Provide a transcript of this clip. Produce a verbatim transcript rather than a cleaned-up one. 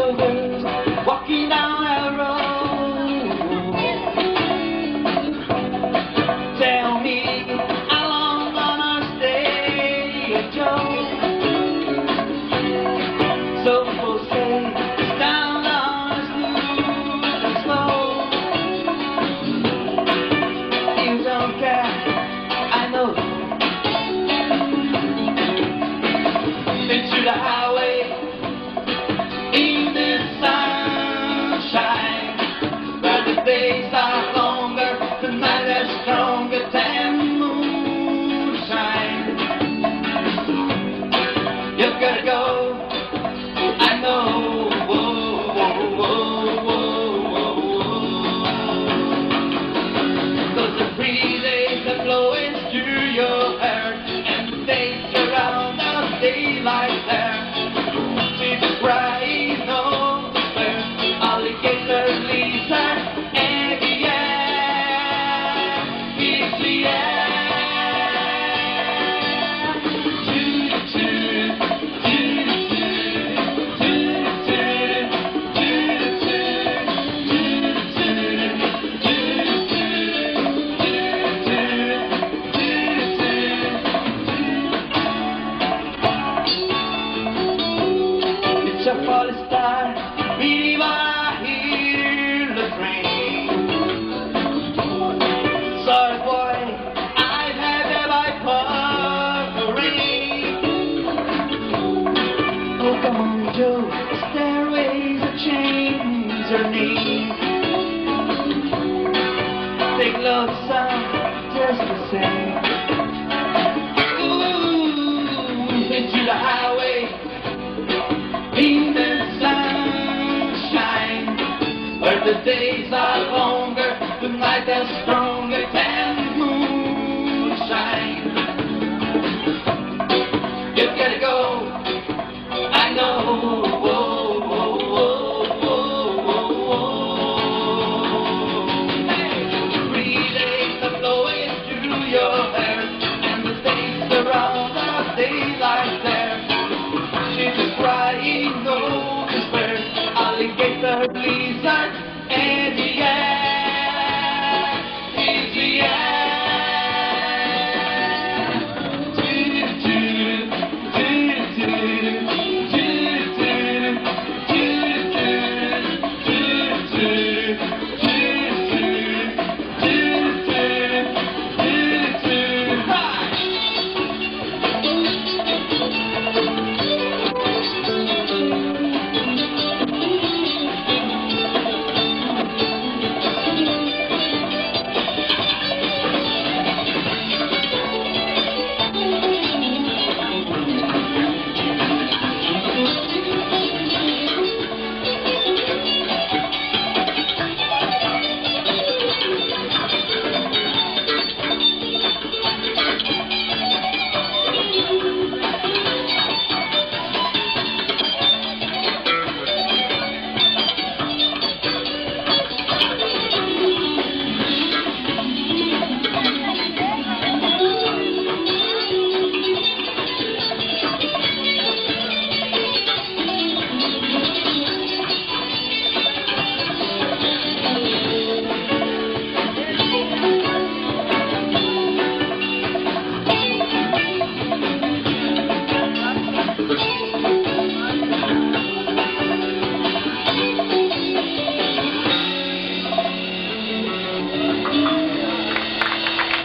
shoulders, walking down that road. Tell me, how long gonna stay, Joe? So people say, it's down on us, smooth and slow. You don't care, I know. Into the highway, in the sunshine, but the days are longer, the night is stronger than moonshine. You gotta go, I know. Whoa, whoa, whoa, whoa, whoa. 'Cause the breezes are blowing through your hair, and the days around the daylight there. See the bright, no despair, alligator, Lisa, and the air, it's the air. It's a falling star, meaning I hear the train. Sorry boy, I've had that by rain. Oh come on Joe, stairways are chains are names. Take love sound just the same. Ooh, into the highway, in the sunshine, where the days are longer, the night is stronger than moonshine. You gotta go, I know. Whoa, whoa, whoa, whoa, whoa, whoa. Hey, the breezes are blowing through your hair, and the days around the daylight there. She's just crying, no despair, alligator, please.